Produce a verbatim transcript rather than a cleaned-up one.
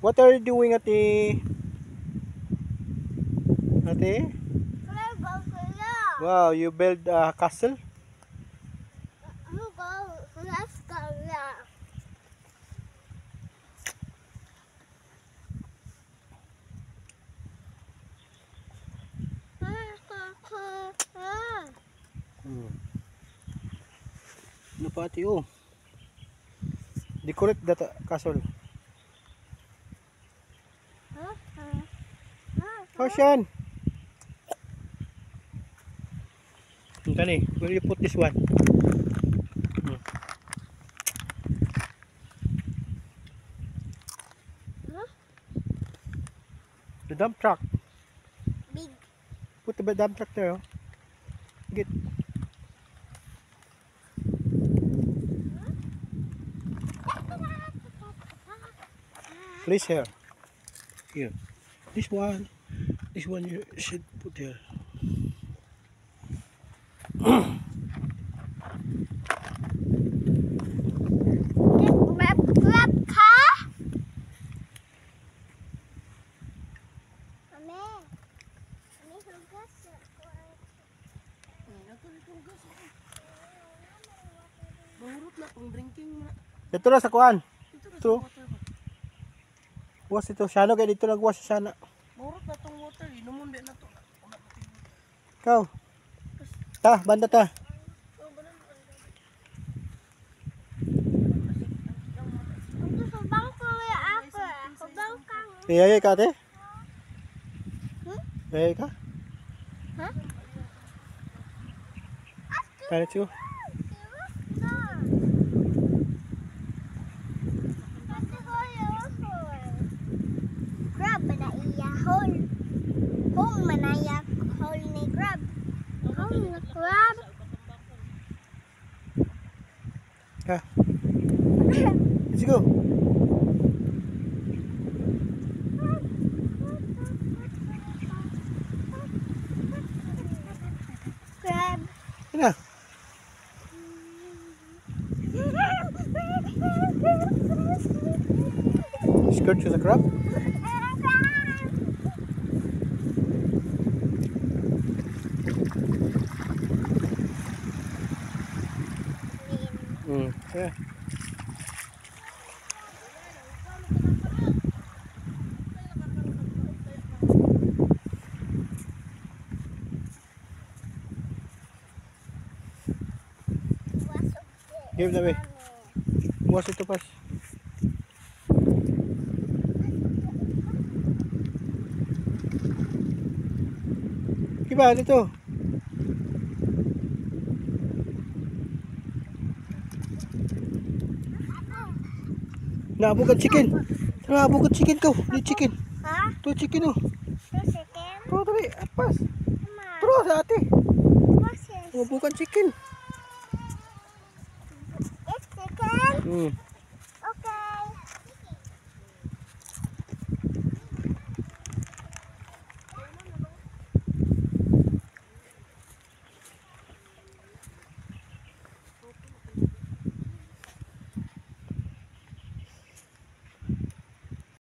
What are you doing, Ate? Ate? Wow, you build a castle? Hmm. Ano pa, Ate? Oh. Decorate that castle. Ocean. Kani, where you put this one? Hmm. The dump truck. Big. Put the dump truck there. Oh. Get. Place here. Here. This one. This one you should put here. Grab, grab car. Mami. Mami hugas. Mahurot na pang drinking na. Dito na sa kuan. Ito. Was ito. Shano kaya dito nagwas sa sana. Mahurot na tong water. Inumon din na to. Ikaw. Ta, banda ta. Iyayay ka, Ate? Iyayay ka? Ha? Kaya siyo. Grab na iya hole. Kung manaya hole ni grab. Kung na grab. Ha. Let's go. Grab. Ano? Skirt to the crab? Hmm. Yeah. Give na be. Buwas ito pas. Kiba dito. Nabukan chicken. Nabukan chicken kau. Ni chicken. Ha? Tu chicken oh. Second. Tu tadi apas. Mama. Terus hati. What's this? Nabukan chicken. It's second. Hmm.